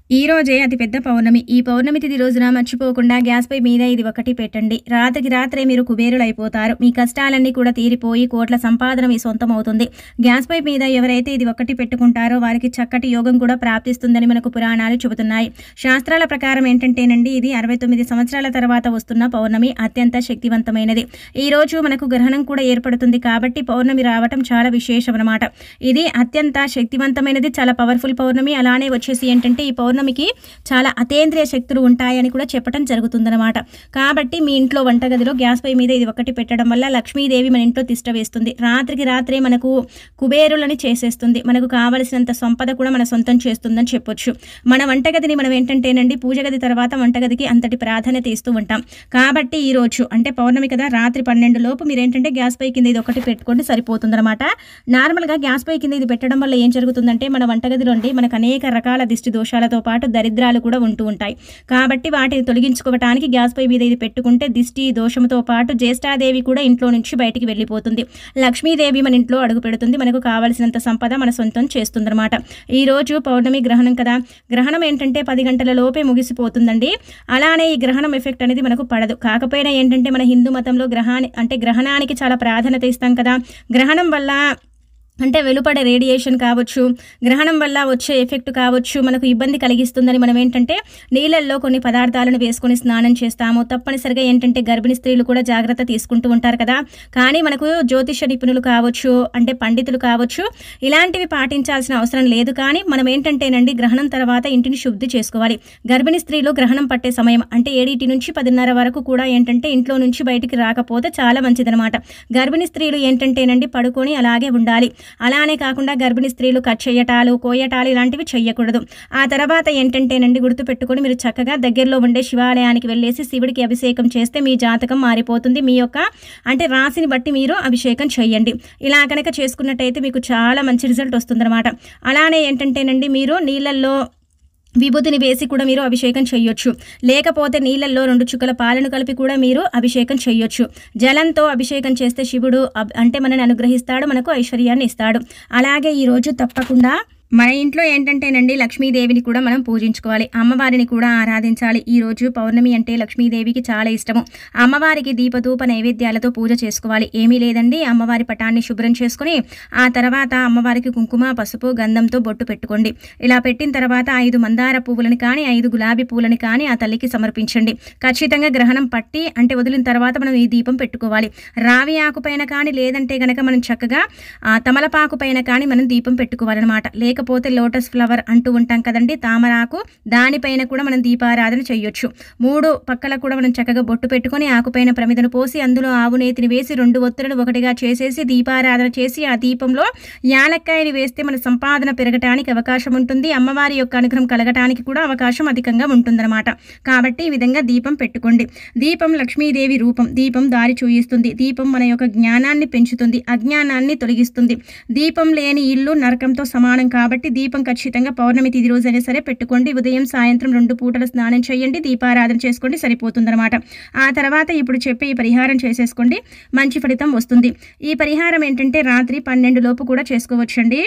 ఈ రోజే అతిపెద్ద పౌర్ణమి. ఈ పౌర్ణమి తిథి రోజున మర్చిపోకుండా గ్యాస్ పొయ్యి మీద ఇది ఒకటి పెట్టండి. రాత్రికి రాత్రే మీరు కుబేరులైపోతారు. మీ కష్టాలన్నీ కూడా తీరిపోయి కోట్ల సంపాదన మీ సొంతమవుతుంది. గ్యాస్ పొయ్యి మీద ఎవరైతే ఇది ఒకటి పెట్టుకుంటారో వారికి చక్కటి యోగం కూడా ప్రాప్తిస్తుందని మనకు పురాణాలు చెబుతున్నాయి. శాస్త్రాల ప్రకారం ఏంటంటేనండి, ఇది 69 సంవత్సరాల తర్వాత వస్తున్న పౌర్ణమి అత్యంత శక్తివంతమైనది. ఈ రోజు మనకు గ్రహణం కూడా ఏర్పడుతుంది కాబట్టి పౌర్ణమి రావటం చాలా విశేషం అన్నమాట. ఇది అత్యంత శక్తివంతమైనది, చాలా పవర్ఫుల్ పౌర్ణమి. అలానే వచ్చేసి ఏంటంటే ఈ పౌర్ణమికి చాలా అతేంద్రియ శక్తులు ఉంటాయని కూడా చెప్పడం జరుగుతుందన్నమాట. కాబట్టి మీ ఇంట్లో వంటగదిలో గ్యాస్ పొయ్యి మీద ఇది ఒకటి పెట్టడం వల్ల లక్ష్మీదేవి మన ఇంట్లో తిష్ట వేస్తుంది. రాత్రికి రాత్రే మనకు కుబేరులని చేసేస్తుంది. మనకు కావలసినంత సంపద కూడా మన సొంతం చేస్తుందని చెప్పొచ్చు. మన వంటగదిని మనం ఏంటంటేనండి పూజ గది తర్వాత వంటగదికి అంతటి ప్రాధాన్యత ఇస్తూ ఉంటాం. కాబట్టి ఈ రోజు అంటే పౌర్ణమి కదా, రాత్రి 12 లోపు మీరు ఏంటంటే గ్యాస్ పొయ్యి కింద ఇది ఒకటి పెట్టుకోండి, సరిపోతుందన్నమాట. నార్మల్గా గ్యాస్ పొయ్యి కింద ఇది పెట్టడం వల్ల ఏం జరుగుతుందంటే మన వంటగదిలోండి మనకు అనేక రకాల దిష్టి దోషాలతో పాటు దరిద్రాలు కూడా ఉంటూ ఉంటాయి. కాబట్టి వాటిని తొలగించుకోవడానికి గ్యాస్ పొయ్యి మీద ఇది పెట్టుకుంటే దిష్టి దోషంతో పాటు జ్యేష్ఠాదేవి కూడా ఇంట్లో నుంచి బయటికి వెళ్ళిపోతుంది. లక్ష్మీదేవి మన ఇంట్లో అడుగు పెడుతుంది. మనకు కావలసినంత సంపద మన సొంతం చేస్తుందన్నమాట. ఈ రోజు పౌర్ణమి గ్రహణం కదా, గ్రహణం ఏంటంటే 10 గంటల లోపే ముగిసిపోతుందండి. అలానే ఈ గ్రహణం ఎఫెక్ట్ అనేది మనకు పడదు. కాకపోయినా ఏంటంటే మన హిందూ మతంలో గ్రహణానికి చాలా ప్రాధాన్యత ఇస్తాం కదా. గ్రహణం వల్ల అంటే వెలుపడే రేడియేషన్ కావచ్చు, గ్రహణం వల్ల వచ్చే ఎఫెక్ట్ కావచ్చు, మనకు ఇబ్బంది కలిగిస్తుందని మనం ఏంటంటే నీళ్ళల్లో కొన్ని పదార్థాలను వేసుకొని స్నానం చేస్తాము. తప్పనిసరిగా ఏంటంటే గర్భిణీ స్త్రీలు కూడా జాగ్రత్త తీసుకుంటూ ఉంటారు కదా. కానీ మనకు జ్యోతిష నిపుణులు కావచ్చు, అంటే పండితులు కావచ్చు, ఇలాంటివి పాటించాల్సిన అవసరం లేదు. కానీ మనం ఏంటంటేనండి గ్రహణం తర్వాత ఇంటిని శుద్ధి చేసుకోవాలి. గర్భిణీ స్త్రీలు గ్రహణం పట్టే సమయం అంటే 7 నుంచి 10:30 వరకు కూడా ఏంటంటే ఇంట్లో నుంచి బయటికి రాకపోతే చాలా మంచిదనమాట. గర్భిణీ స్త్రీలు ఏంటంటేనండి పడుకొని అలాగే ఉండాలి. అలానే కాకుండా గర్భిణీ స్త్రీలు కట్ చేయటాలు, కోయటాలు ఇలాంటివి చెయ్యకూడదు. ఆ తర్వాత ఏంటంటేనండి గుర్తుపెట్టుకొని మీరు చక్కగా దగ్గరలో ఉండే శివాలయానికి వెళ్ళేసి శివుడికి అభిషేకం చేస్తే మీ జాతకం మారిపోతుంది. మీ యొక్క అంటే రాశిని బట్టి మీరు అభిషేకం చేయండి. ఇలా కనుక చేసుకున్నట్టయితే మీకు చాలా మంచి రిజల్ట్ వస్తుందన్నమాట. అలానే ఏంటంటేనండి మీరు నీళ్ళల్లో విభూతిని వేసి కూడా మీరు అభిషేకం చేయొచ్చు. లేకపోతే నీళ్ళల్లో 2 చుక్కల పాలను కలిపి కూడా మీరు అభిషేకం చేయొచ్చు. జలంతో అభిషేకం చేస్తే శివుడు అంటే మనని అనుగ్రహిస్తాడు, మనకు ఐశ్వర్యాన్ని ఇస్తాడు. అలాగే ఈరోజు తప్పకుండా మన ఇంట్లో ఏంటంటేనండి లక్ష్మీదేవిని కూడా మనం పూజించుకోవాలి, అమ్మవారిని కూడా ఆరాధించాలి. ఈరోజు పౌర్ణమి అంటే లక్ష్మీదేవికి చాలా ఇష్టము. అమ్మవారికి దీపధూప నైవేద్యాలతో పూజ చేసుకోవాలి. ఏమీ లేదండి, అమ్మవారి పటాన్ని శుభ్రం చేసుకుని ఆ తర్వాత అమ్మవారికి కుంకుమ, పసుపు, గంధంతో బొట్టు పెట్టుకోండి. ఇలా పెట్టిన తర్వాత 5 మందార పువ్వులని కానీ 5 గులాబీ పూలని కానీ ఆ తల్లికి సమర్పించండి. ఖచ్చితంగా గ్రహణం పట్టి అంటే వదిలిన తర్వాత మనం ఈ దీపం పెట్టుకోవాలి. రావి ఆకు పైన కానీ లేదంటే గనక మనం చక్కగా తమలపాకు పైన కానీ మనం దీపం పెట్టుకోవాలన్నమాట. లేకపోతే లోటస్ ఫ్లవర్ అంటూ ఉంటాం కదండి, తామరాకు, దానిపైన కూడా మనం దీపారాధన చేయొచ్చు. 3 పక్కల కూడా మనం చక్కగా బొట్టు పెట్టుకొని ఆకుపైన ప్రమిదను పోసి అందులో ఆవు నేతిని వేసి 2 ఒత్తులను ఒకటిగా చేసేసి దీపారాధన చేసి ఆ దీపంలో యాలక్కాయని వేస్తే మన సంపాదన పెరగటానికి అవకాశం ఉంటుంది. అమ్మవారి యొక్క అనుగ్రహం కలగటానికి కూడా అవకాశం అధికంగా ఉంటుందన్నమాట. కాబట్టి ఈ విధంగా దీపం పెట్టుకోండి. దీపం లక్ష్మీదేవి రూపం. దీపం దారి చూయిస్తుంది. దీపం మన యొక్క జ్ఞానాన్ని పెంచుతుంది, అజ్ఞానాన్ని తొలగిస్తుంది. దీపం లేని ఇల్లు నరకంతో సమానం. కాబట్టి దీపం ఖచ్చితంగా పౌర్ణమి తిథి రోజైనా సరే పెట్టుకోండి. ఉదయం సాయంత్రం 2 పూటలు స్నానం చేయండి, దీపారాధన చేసుకోండి, సరిపోతుందన్నమాట. ఆ తర్వాత ఇప్పుడు చెప్పే ఈ పరిహారం చేసేసుకోండి, మంచి ఫలితం వస్తుంది. ఈ పరిహారం ఏంటంటే రాత్రి 12 లోపు కూడా చేసుకోవచ్చండి.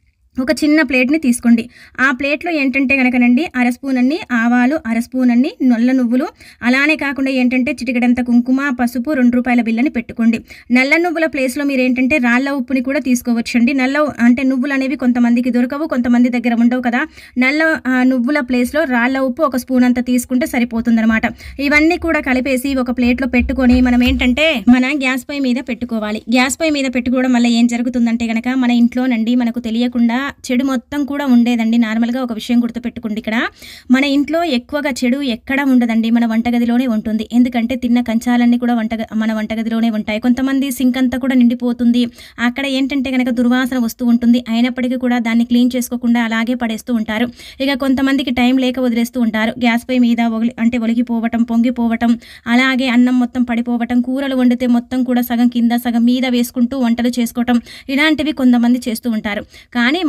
ఒక చిన్న ప్లేట్ని తీసుకోండి. ఆ ప్లేట్లో ఏంటంటే కనుకనండి 1/2 స్పూన్ అన్ని ఆవాలు, 1/2 స్పూన్ అన్ని నల్ల నువ్వులు, అలానే కాకుండా ఏంటంటే చిటికెడంత కుంకుమ, పసుపు, 2 రూపాయల బిల్లని పెట్టుకోండి. నల్ల నువ్వుల ప్లేస్లో మీరు ఏంటంటే రాళ్ళ ఉప్పుని కూడా తీసుకోవచ్చండి. అంటే నువ్వులు అనేవి కొంతమందికి దొరకవు, కొంతమంది దగ్గర ఉండవు కదా. నల్ల నువ్వుల ప్లేస్లో రాళ్ళ ఉప్పు 1 స్పూన్ అంత తీసుకుంటే సరిపోతుందన్నమాట. ఇవన్నీ కూడా కలిపేసి ఒక ప్లేట్లో పెట్టుకొని మనం ఏంటంటే మన గ్యాస్ పొయ్యి మీద పెట్టుకోవాలి. గ్యాస్ పొయ్యి మీద పెట్టుకోవడం వల్ల ఏం జరుగుతుందంటే కనుక మన ఇంట్లోనండి మనకు తెలియకుండా చెడు మొత్తం కూడా ఉండేదండి. నార్మల్గా ఒక విషయం గుర్తుపెట్టుకోండి, ఇక్కడ మన ఇంట్లో ఎక్కువగా చెడు ఎక్కడ ఉండదండి, మన వంటగదిలోనే ఉంటుంది. ఎందుకంటే తిన్న కంచాలన్నీ కూడా మన వంటగదిలోనే ఉంటాయి. కొంతమంది సింక్ అంతా కూడా నిండిపోతుంది, అక్కడ ఏంటంటే కనుక దుర్వాసన వస్తూ ఉంటుంది. అయినప్పటికీ కూడా దాన్ని క్లీన్ చేసుకోకుండా అలాగే పడేస్తూ ఉంటారు. ఇక కొంతమందికి టైం లేక వదిలేస్తూ ఉంటారు. గ్యాస్ పొయ్యి మీద ఒలిగిపోవటం, పొంగిపోవటం, అలాగే అన్నం మొత్తం పడిపోవటం, కూరలు వండితే మొత్తం కూడా సగం కింద సగం మీద వేసుకుంటూ వంటలు చేసుకోవటం, ఇలాంటివి కొంతమంది చేస్తూ ఉంటారు. కానీ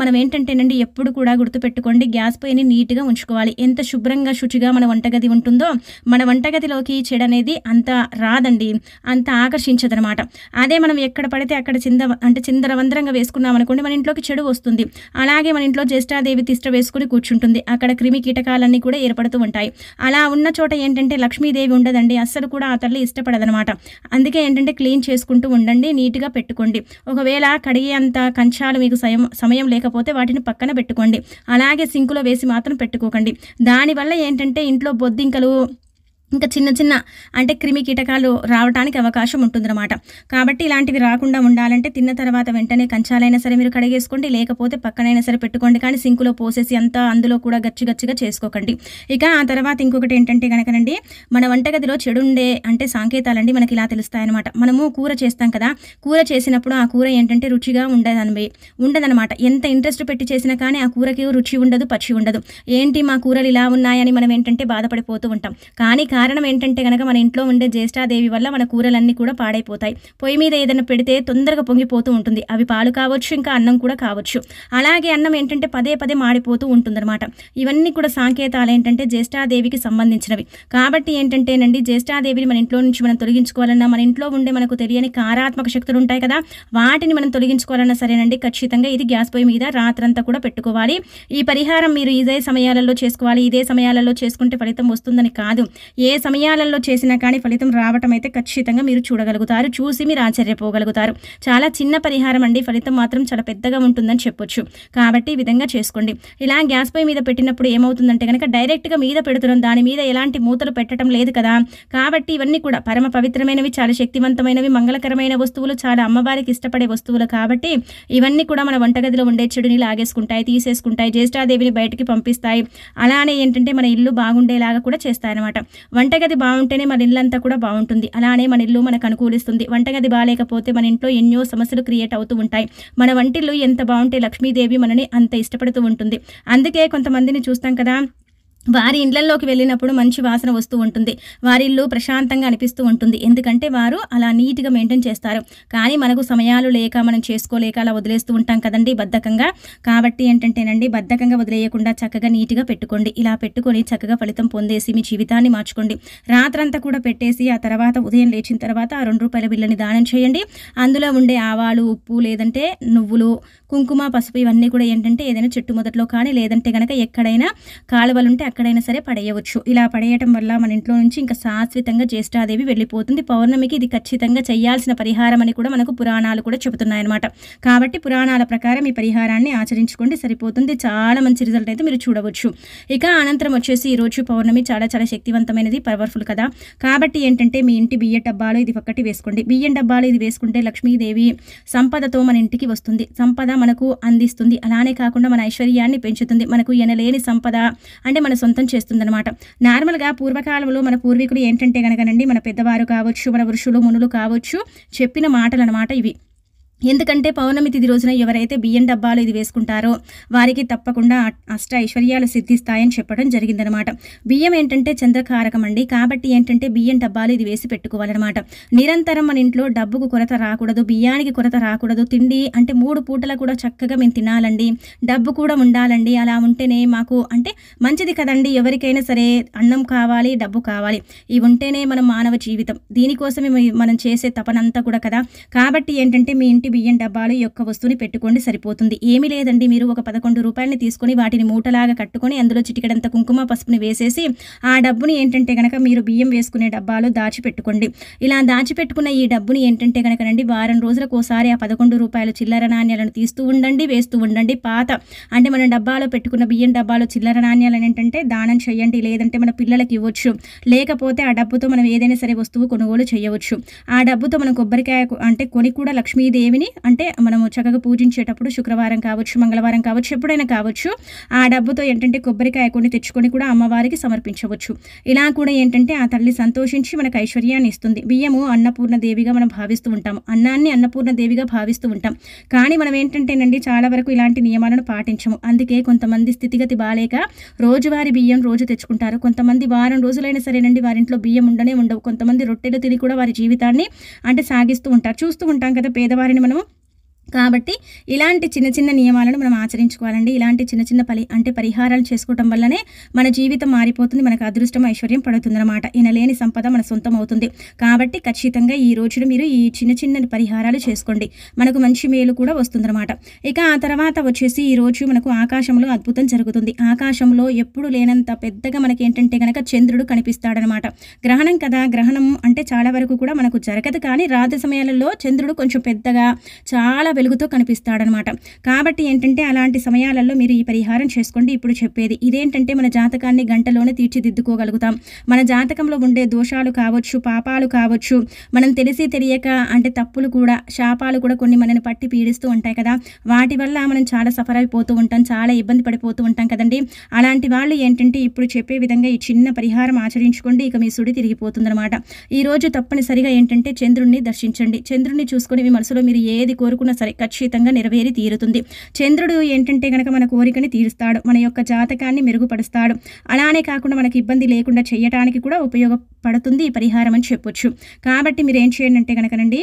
మనం ఏంటంటేనండి ఎప్పుడు కూడా గుర్తుపెట్టుకోండి, గ్యాస్ పొయ్యిని నీట్‌గా ఉంచుకోవాలి. ఎంత శుభ్రంగా, శుచిగా మన వంటగది ఉంటుందో, మన వంటగదిలోకి చెడనేది అంత రాదండి. అంత ఆకర్షించదనమాట. అదే మనం ఎక్కడ పడితే అక్కడ చిందరవందరంగా వేసుకున్నామనుకోండి, మన ఇంట్లోకి చెడు వస్తుంది. అలాగే మన ఇంట్లో జ్యేష్ఠాదేవి తిష్ట వేసుకొని కూర్చుంటుంది. అక్కడ క్రిమి కీటకాలన్నీ కూడా ఏర్పడుతూ ఉంటాయి. అలా ఉన్న చోట ఏంటంటే లక్ష్మీదేవి ఉండదండి. అస్సలు కూడా ఆ తల్లి ఇష్టపడదనమాట. అందుకే ఏంటంటే క్లీన్ చేసుకుంటూ ఉండండి. నీట్‌గా పెట్టుకోండి. ఒకవేళ కడిగే అంత కంచాలు మీకు సమయం లేకపోతే వాటిని పక్కన పెట్టుకోండి. అలాగే సింకులో వేసి మాత్రం పెట్టుకోకండి. దానివల్ల ఏంటంటే ఇంట్లో బొద్దింకలు ఇంకా చిన్న చిన్న అంటే క్రిమి కీటకాలు రావడానికి అవకాశం ఉంటుందన్నమాట. కాబట్టి ఇలాంటివి రాకుండా ఉండాలంటే తిన్న తర్వాత వెంటనే కంచాలైనా సరే మీరు కడిగేసుకోండి. లేకపోతే పక్కనైనా సరే పెట్టుకోండి. కానీ సింకులో పోసేసి అంతా అందులో కూడా గచ్చిగా చేసుకోకండి. ఇక ఆ తర్వాత ఇంకొకటి ఏంటంటే గనకనండి, మన వంటగదిలో చెడుండే అంటే సంకేతాలండి మనకి ఇలా తెలుస్తాయన్నమాట. మనము కూర చేస్తాం కదా, కూర చేసినప్పుడు ఆ కూర ఏంటంటే రుచిగా ఉండదనమాట. ఎంత ఇంట్రెస్ట్ పెట్టి చేసినా కానీ ఆ కూరకి రుచి ఉండదు, పచ్చి ఉండదు. ఏంటి మా కూరలు ఇలా ఉన్నాయని మనం ఏంటంటే బాధపడిపోతూ ఉంటాం. కానీ కారణం ఏంటంటే గనక మన ఇంట్లో ఉండే జ్యేష్ఠాదేవి వల్ల మన కూరలన్నీ కూడా పాడైపోతాయి. పొయ్యి మీద ఏదైనా పెడితే తొందరగా పొంగిపోతూ ఉంటుంది. అవి పాలు కావచ్చు, ఇంకా అన్నం కూడా కావచ్చు. అలాగే అన్నం ఏంటంటే పదే మాడిపోతూ ఉంటుందన్నమాట. ఇవన్నీ కూడా సంకేతాలు ఏంటంటే జ్యేష్ఠాదేవికి సంబంధించినవి. కాబట్టి ఏంటంటేనండి జ్యేష్ఠాదేవిని మన ఇంట్లో నుంచి మనం తొలగించుకోవాలన్నా, మన ఇంట్లో ఉండే మనకు తెలియని కారాత్మక శక్తులు ఉంటాయి కదా, వాటిని మనం తొలగించుకోవాలన్నా సరేనండి, ఖచ్చితంగా ఇది గ్యాస్ పొయ్యి మీద రాత్రంతా కూడా పెట్టుకోవాలి. ఈ పరిహారం మీరు ఇదే సమయాలలో చేసుకోవాలి. ఇదే సమయాలలో చేసుకుంటే ఫలితం వస్తుందని కాదు. ఏ సమయాలలో చేసినా కానీ ఫలితం రావటం అయితే ఖచ్చితంగా మీరు చూడగలుగుతారు. చూసి మీరు ఆశ్చర్యపోగలుగుతారు. చాలా చిన్న పరిహారం అండి, ఫలితం మాత్రం చాలా పెద్దగా ఉంటుందని చెప్పొచ్చు. కాబట్టి ఈ విధంగా చేసుకోండి. ఇలా గ్యాస్ పొయ్యి మీద పెట్టినప్పుడు ఏమవుతుందంటే కనుక డైరెక్ట్‌గా మీద పెడుతున్నాం, దాని మీద ఎలాంటి మూతలు పెట్టడం లేదు కదా. కాబట్టి ఇవన్నీ కూడా పరమ పవిత్రమైనవి, చాలా శక్తివంతమైనవి, మంగళకరమైన వస్తువులు, చాలా అమ్మవారికి ఇష్టపడే వస్తువులు. కాబట్టి ఇవన్నీ కూడా మన వంటగదిలో ఉండే చెడుని లాగేసుకుంటాయి, తీసేసుకుంటాయి, జ్యేష్ఠాదేవిని బయటికి పంపిస్తాయి. అలానే ఏంటంటే మన ఇల్లు బాగుండేలాగా కూడా చేస్తాయన్నమాట. వంటగది బాగుంటేనే మన ఇల్లంతా కూడా బాగుంటుంది. అలానే మన ఇల్లు మనకు అనుకూలిస్తుంది. వంటగది బాలేకపోతే మన ఇంట్లో ఎన్నో సమస్యలు క్రియేట్ అవుతూ ఉంటాయి. మన వంటిల్లు ఎంత బాగుంటే లక్ష్మీదేవి మనని అంత ఇష్టపడుతూ ఉంటుంది. అందుకే కొంతమందిని చూస్తాం కదా, వారి ఇళ్లలోకి వెళ్ళినప్పుడు మంచి వాసన వస్తూ ఉంటుంది. వారి ఇల్లు ప్రశాంతంగా అనిపిస్తూ ఉంటుంది. ఎందుకంటే వారు అలా నీట్‌గా మెయింటైన్ చేస్తారు. కానీ మనకు సమయాలు లేక, మనం చేసుకోలేక అలా వదిలేస్తూ ఉంటాం కదండీ బద్ధకంగా. కాబట్టి ఏంటంటేనండి, బద్ధకంగా వదిలేయకుండా చక్కగా నీట్‌గా పెట్టుకోండి. ఇలా పెట్టుకొని చక్కగా ఫలితం పొందేసి మీ జీవితాన్ని మార్చుకోండి. రాత్రంతా కూడా పెట్టేసి ఆ తర్వాత ఉదయం లేచిన తర్వాత ఆ ₹2 బిళ్ళని దానం చేయండి. అందులో ఉండే ఆవాలు, ఉప్పు, లేదంటే నువ్వులు, కుంకుమ, పసుపు ఇవన్నీ కూడా ఏంటంటే ఏదైనా చెట్టు మొదట్లో కానీ, లేదంటే గనక ఎక్కడైనా కాలువలుంటే అక్కడైనా సరే పడేయవచ్చు. ఇలా పడేయటం వల్ల మన ఇంట్లో నుంచి ఇంకా శాశ్వతంగా జ్యేష్ఠాదేవి వెళ్ళిపోతుంది. పౌర్ణమికి ఇది ఖచ్చితంగా చేయాల్సిన పరిహారం అని కూడా మనకు పురాణాలు కూడా చెబుతున్నాయన్నమాట. కాబట్టి పురాణాల ప్రకారం ఈ పరిహారాన్ని ఆచరించుకోండి, సరిపోతుంది. చాలా మంచి రిజల్ట్ అయితే మీరు చూడవచ్చు. ఇక అనంతరం వచ్చేసి ఈరోజు పౌర్ణమి చాలా శక్తివంతమైనది, పవర్ఫుల్ కదా. కాబట్టి ఏంటంటే మీ ఇంటి బియ్య డబ్బాలో ఇది ఒక్కటి వేసుకోండి. బియ్యం డబ్బాలో ఇది వేసుకుంటే లక్ష్మీదేవి సంపదతో మన ఇంటికి వస్తుంది. సంపద మనకు అందిస్తుంది. అలానే కాకుండా మన ఐశ్వర్యాన్ని పెంచుతుంది. మనకు ఎనలేని సంపద అంటే మన సొంతం చేస్తుందన్నమాట. నార్మల్‌గా పూర్వకాలంలో మన పూర్వీకులు ఏంటంటే గనకనండి, మన పెద్దవారు కావచ్చు, మన ఋషులు, మునులు కావచ్చు, చెప్పిన మాటలన్నమాట ఇవి. ఎందుకంటే పౌర్ణమి తిథి రోజున ఎవరైతే బియ్యం డబ్బాలో ఇది వేసుకుంటారో వారికి తప్పకుండా అష్ట ఐశ్వర్యాలు సిద్ధిస్తాయని చెప్పడం జరిగిందనమాట. బియ్యం ఏంటంటే చంద్రకారకం అండి. కాబట్టి ఏంటంటే బియ్యం డబ్బాలు ఇది వేసి పెట్టుకోవాలన్నమాట. నిరంతరం మన ఇంట్లో డబ్బుకు కొరత రాకూడదు, బియ్యానికి కొరత రాకూడదు. తిండి అంటే 3 పూటల కూడా చక్కగా మేము తినాలండి, డబ్బు కూడా ఉండాలండి. అలా ఉంటేనే మాకు అంటే మంచిది కదండి. ఎవరికైనా సరే అన్నం కావాలి, డబ్బు కావాలి. ఇవి ఉంటేనే మన మానవ జీవితం. దీనికోసమే మనం చేసే తపనంతా కూడా కదా. కాబట్టి ఏంటంటే మీ ఇంటి బియ్యం డబ్బాలు యొక్క వస్తువుని పెట్టుకోండి, సరిపోతుంది. ఏమీ లేదండి, మీరు ఒక ₹11 తీసుకొని వాటిని మూటలాగా కట్టుకొని అందులో చిటికెడంత కుంకుమ, పసుపుని వేసేసి ఆ డబ్బుని ఏంటంటే గనక మీరు బియ్యం వేసుకునే డబ్బాలో దాచిపెట్టుకోండి. ఇలా దాచిపెట్టుకున్న ఈ డబ్బుని ఏంటంటే గనకనండి వారం రోజులకు ఒకసారి ఆ ₹11 చిల్లర నాణ్యాలను తీస్తూ ఉండండి, వేస్తూ ఉండండి. పాత అంటే మన డబ్బాలో పెట్టుకున్న బియ్యం డబ్బాలో చిల్లర నాణ్యాలను ఏంటంటే దానం చేయండి, లేదంటే మన పిల్లలకి ఇవ్వచ్చు. లేకపోతే ఆ డబ్బుతో మనం ఏదైనా సరే వస్తువు కొనుగోలు చేయవచ్చు. ఆ డబ్బుతో మనం కొబ్బరికాయ అంటే కొని కూడా లక్ష్మీదేవిని అంటే మనము చక్కగా పూజించేటప్పుడు శుక్రవారం కావచ్చు, మంగళవారం కావచ్చు, ఎప్పుడైనా కావచ్చు, ఆ డబ్బుతో ఏంటంటే కొబ్బరికాయ కొని తెచ్చుకొని కూడా అమ్మవారికి సమర్పించవచ్చు. ఇలా కూడా ఏంటంటే ఆ తల్లి సంతోషించి మనకు ఐశ్వర్యాన్ని ఇస్తుంది. బియ్యము అన్నపూర్ణ దేవిగా మనం భావిస్తూ ఉంటాం, అన్నాన్ని అన్నపూర్ణ దేవిగా భావిస్తూ ఉంటాం. కానీ మనం ఏంటంటేనండి చాలా వరకు ఇలాంటి నియమాలను పాటించము. అందుకే కొంతమంది స్థితిగతి బాలేక రోజువారీ బియ్యం రోజు తెచ్చుకుంటారు. కొంతమంది వారం రోజులైనా సరేనండి వారింట్లో బియ్యం ఉండవు. కొంతమంది రొట్టెలు తిని కూడా వారి జీవితాన్ని అంటే సాగిస్తూ ఉంటారు. చూస్తూ ఉంటాం కదా పేదవారిని మనము. కాబట్టి ఇలాంటి చిన్న చిన్న నియమాలను మనం ఆచరించుకోవాలండి. ఇలాంటి చిన్న చిన్న పరిహారాలు చేసుకోవటం వల్లనే మన జీవితం మారిపోతుంది. మనకు అదృష్టం, ఐశ్వర్యం పడుతుందన్నమాట. ఎనలేని సంపద మన సొంతం అవుతుంది. కాబట్టి ఖచ్చితంగా ఈ రోజున మీరు ఈ చిన్న చిన్న పరిహారాలు చేసుకోండి. మనకు మంచి మేలు కూడా వస్తుందన్నమాట. ఇక ఆ తర్వాత వచ్చేసి ఈరోజు మనకు ఆకాశంలో అద్భుతం జరుగుతుంది. ఆకాశంలో ఎప్పుడు లేనంత పెద్దగా మనకేంటంటే గనక చంద్రుడు కనిపిస్తాడనమాట. గ్రహణం కదా, గ్రహణం అంటే చాలా వరకు కూడా మనకు జరగదు. కానీ రాత్రి సమయాలలో చంద్రుడు కొంచెం పెద్దగా చాలా వెలుగుతో కనిపిస్తాడనమాట. కాబట్టి ఏంటంటే అలాంటి సమయాలలో మీరు ఈ పరిహారం చేసుకోండి. ఇప్పుడు చెప్పేది ఇదేంటంటే మన జాతకాన్ని గంటలోనే తీర్చిదిద్దుకోగలుగుతాం. మన జాతకంలో ఉండే దోషాలు కావచ్చు, పాపాలు కావచ్చు, మనం తెలిసి తెలియక అంటే తప్పులు కూడా, శాపాలు కూడా కొన్ని మనని పట్టి పీడిస్తూ ఉంటాయి కదా, వాటి వల్ల మనం చాలా సఫర్ అయిపోతూ ఉంటాం, చాలా ఇబ్బంది పడిపోతూ ఉంటాం కదండి. అలాంటి వాళ్ళు ఏంటంటే ఇప్పుడు చెప్పే విధంగా ఈ చిన్న పరిహారం ఆచరించుకోండి. ఇక మీ సుడి తిరిగిపోతుందన్నమాట. ఈరోజు తప్పనిసరిగా ఏంటంటే చంద్రుడిని దర్శించండి. చంద్రుడిని చూసుకొని మీ మనసులో మీరు ఏది కోరుకున్నా సరే ఖచ్చితంగా నెరవేరి తీరుతుంది. చంద్రుడు ఏంటంటే కనుక మన కోరికని తీరుస్తాడు, మన యొక్క జాతకాన్ని మెరుగుపరుస్తాడు. అలానే కాకుండా మనకి ఇబ్బంది లేకుండా చేయటానికి కూడా ఉపయోగపడుతుంది ఈ పరిహారం అని చెప్పొచ్చు. కాబట్టి మీరు ఏం చేయండి అంటే కనుకనండి,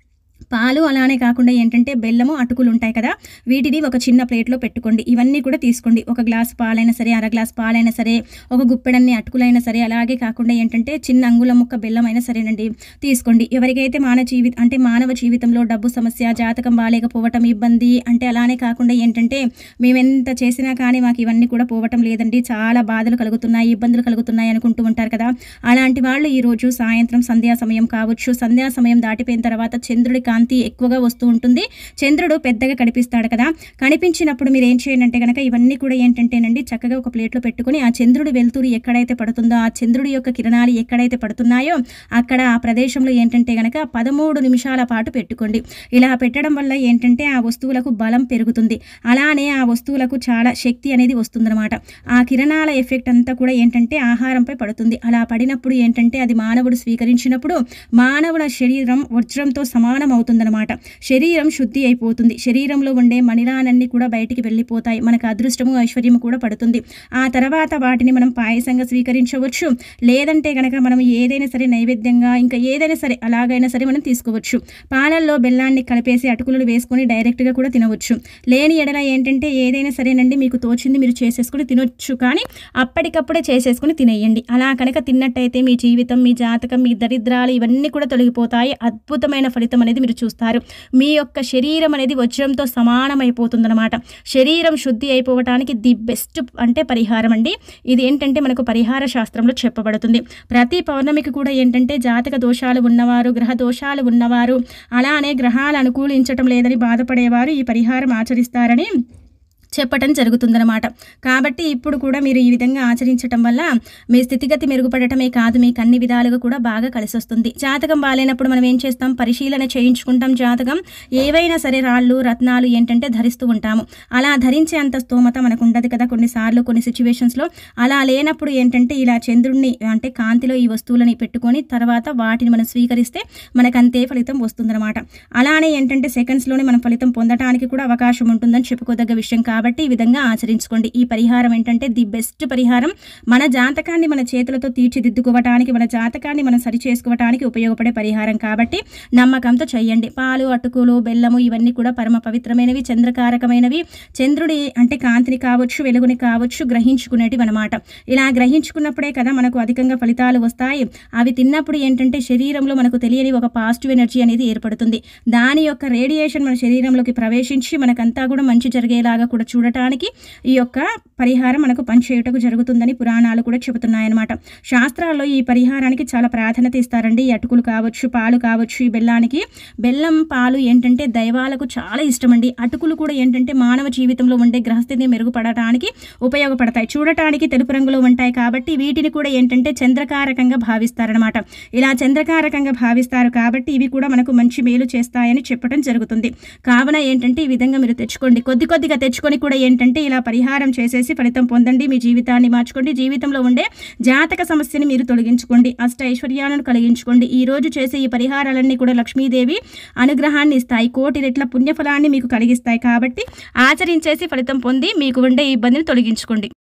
పాలు అలానే కాకుండా ఏంటంటే బెల్లము, అటుకులు ఉంటాయి కదా, వీటిని ఒక చిన్న ప్లేట్లో పెట్టుకోండి. ఇవన్నీ కూడా తీసుకోండి. ఒక గ్లాసు పాలైనా సరే, అర గ్లాసు పాలైనా సరే, ఒక గుప్పెడన్ని అటుకులైనా సరే, అలాగే కాకుండా ఏంటంటే చిన్న అంగుళం ముక్క బెల్లం అయినా సరేనండి తీసుకోండి. ఎవరికైతే మానవ జీవితంలో డబ్బు సమస్య, జాతకం బాలేకపోవటం, ఇబ్బంది అంటే అలానే కాకుండా ఏంటంటే మేమెంత చేసినా కానీ మాకు ఇవన్నీ కూడా పోవటం లేదండి, చాలా బాధలు కలుగుతున్నాయి, ఇబ్బందులు కలుగుతున్నాయి అనుకుంటూ ఉంటారు కదా, అలాంటి వాళ్ళు ఈరోజు సాయంత్రం సంధ్యా సమయం కావచ్చు, సంధ్యా సమయం దాటిపోయిన తర్వాత చంద్రుడి కాంతి ఎక్కువగా వస్తూ ఉంటుంది. చంద్రుడు పెద్దగా కనిపిస్తాడు కదా, కనిపించినప్పుడు మీరు ఏం చేయండి అంటే కనుక ఇవన్నీ కూడా ఏంటంటేనండి చక్కగా ఒక ప్లేట్లో పెట్టుకుని ఆ చంద్రుడి వెలుతురు ఎక్కడైతే పడుతుందో, ఆ చంద్రుడి యొక్క కిరణాలు ఎక్కడైతే పడుతున్నాయో అక్కడ ఆ ప్రదేశంలో ఏంటంటే కనుక 13 నిమిషాల పాటు పెట్టుకోండి. ఇలా పెట్టడం వల్ల ఏంటంటే ఆ వస్తువులకు బలం పెరుగుతుంది. అలానే ఆ వస్తువులకు చాలా శక్తి అనేది వస్తుందన్నమాట. ఆ కిరణాల ఎఫెక్ట్ అంతా కూడా ఏంటంటే ఆహారంపై పడుతుంది. అలా పడినప్పుడు ఏంటంటే అది మానవుడు స్వీకరించినప్పుడు మానవుల శరీరం వజ్రంతో సమానం అవుతుందన్నమాట. శరీరం శుద్ధి అయిపోతుంది. శరీరంలో ఉండే మణిలాలన్నీ కూడా బయటికి వెళ్ళిపోతాయి. మనకు అదృష్టము, ఐశ్వర్యము కూడా పడుతుంది. ఆ తర్వాత వాటిని మనం పాయసంగా స్వీకరించవచ్చు. లేదంటే కనుక మనం ఏదైనా సరే నైవేద్యంగా, ఇంకా ఏదైనా సరే అలాగైనా సరే మనం తీసుకోవచ్చు. పాలల్లో బెల్లాన్ని కలిపేసి అటుకులు వేసుకొని డైరెక్ట్గా కూడా తినవచ్చు. లేని ఎడల ఏంటంటే ఏదైనా సరేనండి మీకు తోచింది మీరు చేసేసుకుని తినొచ్చు. కానీ అప్పటికప్పుడే చేసేసుకుని తినేయండి. అలా కనుక తిన్నట్టయితే మీ జీవితం, మీ జాతకం, మీ దరిద్రాలు ఇవన్నీ కూడా తొలగిపోతాయి. అద్భుతమైన ఫలితం అనేది మీరు చూస్తారు. మీ యొక్క శరీరం అనేది వజ్రంతో సమానమైపోతుందన్నమాట. శరీరం శుద్ధి అయిపోవటానికి ది బెస్ట్ అంటే పరిహారం అండి. ఇది ఏంటంటే మనకు పరిహార శాస్త్రంలో చెప్పబడుతుంది. ప్రతి పౌర్ణమికి కూడా ఏంటంటే జాతక దోషాలు ఉన్నవారు, గ్రహ దోషాలు ఉన్నవారు, అలానే గ్రహాలు అనుకూలించటం లేదని బాధపడేవారు ఈ పరిహారం ఆచరిస్తారని చెప్పటం జరుగుతుందన్నమాట. కాబట్టి ఇప్పుడు కూడా మీరు ఈ విధంగా ఆచరించటం వల్ల మీ స్థితిగతి మెరుగుపడటమే కాదు, మీకు అన్ని విధాలుగా కూడా బాగా కలిసి వస్తుంది. జాతకం బాలేనప్పుడు మనం ఏం చేస్తాం, పరిశీలన చేయించుకుంటాం. జాతకం ఏవైనా సరే రాళ్ళు, రత్నాలు ఏంటంటే ధరిస్తూ ఉంటాము. అలా ధరించే అంత స్తోమత మనకు ఉండదు కదా కొన్నిసార్లు, కొన్ని సిచ్యువేషన్స్లో. అలా లేనప్పుడు ఏంటంటే ఇలా చంద్రుడిని అంటే కాంతిలో ఈ వస్తువులని పెట్టుకొని తర్వాత వాటిని మనం స్వీకరిస్తే మనకు అంతే ఫలితం వస్తుందన్నమాట. అలానే ఏంటంటే సెకండ్స్లోనే మనం ఫలితం పొందటానికి కూడా అవకాశం ఉంటుందని చెప్పుకోదగ్గ విషయం. కాబట్టి ఈ విధంగా ఆచరించుకోండి. ఈ పరిహారం ఏంటంటే ది బెస్ట్ పరిహారం. మన జాతకాన్ని మన చేతులతో తీర్చిదిద్దుకోవటానికి, మన జాతకాన్ని మనం సరి చేసుకోవటానికి ఉపయోగపడే పరిహారం. కాబట్టి నమ్మకంతో చేయండి. పాలు, అటుకులు, బెల్లము ఇవన్నీ కూడా పరమ పవిత్రమైనవి, చంద్రకారకమైనవి. చంద్రుడి అంటే కాంతిని కావచ్చు, వెలుగుని కావచ్చు గ్రహించుకునేటివి అనమాట. ఇలా గ్రహించుకున్నప్పుడే కదా మనకు అధికంగా ఫలితాలు వస్తాయి. అవి తిన్నప్పుడు ఏంటంటే శరీరంలో మనకు తెలియని ఒక పాజిటివ్ ఎనర్జీ అనేది ఏర్పడుతుంది. దాని యొక్క రేడియేషన్ మన శరీరంలోకి ప్రవేశించి మనకంతా కూడా మంచి జరిగేలాగా కూడా చూడటానికి ఈ యొక్క పరిహారం మనకు పనిచేయుటకు జరుగుతుందని పురాణాలు కూడా చెబుతున్నాయన్నమాట. శాస్త్రాల్లో ఈ పరిహారానికి చాలా ప్రాధాన్యత ఇస్తారండి. ఈ అటుకులు కావచ్చు, పాలు కావచ్చు, ఈ బెల్లానికి. బెల్లం, పాలు ఏంటంటే దైవాలకు చాలా ఇష్టమండి. అటుకులు కూడా ఏంటంటే మానవ జీవితంలో ఉండే గ్రహస్థితిని మెరుగుపడటానికి ఉపయోగపడతాయి. చూడటానికి తెలుపు రంగులో ఉంటాయి కాబట్టి వీటిని కూడా ఏంటంటే చంద్రకారకంగా భావిస్తారనమాట. ఇలా చంద్రకారకంగా భావిస్తారు కాబట్టి ఇవి కూడా మనకు మంచి మేలు చేస్తాయని చెప్పడం జరుగుతుంది. కావున ఏంటంటే ఈ విధంగా మీరు తెచ్చుకోండి. కొద్ది కొద్దిగా తెచ్చుకొని కూడా ఏంటంటే ఇలా పరిహారం చేసేసి ఫలితం పొందండి. మీ జీవితాన్ని మార్చుకోండి. జీవితంలో ఉండే జాతక సమస్యని మీరు తొలగించుకోండి. అష్ట ఐశ్వర్యాలను కలిగించుకోండి. ఈ రోజు చేసే ఈ పరిహారాలన్నీ కూడా లక్ష్మీదేవి అనుగ్రహాన్ని ఇస్తాయి. 1,000,000 రెట్ల పుణ్యఫలాన్ని మీకు కలిగిస్తాయి. కాబట్టి ఆచరించేసి ఫలితం పొంది మీకు ఉండే ఇబ్బందిని తొలగించుకోండి.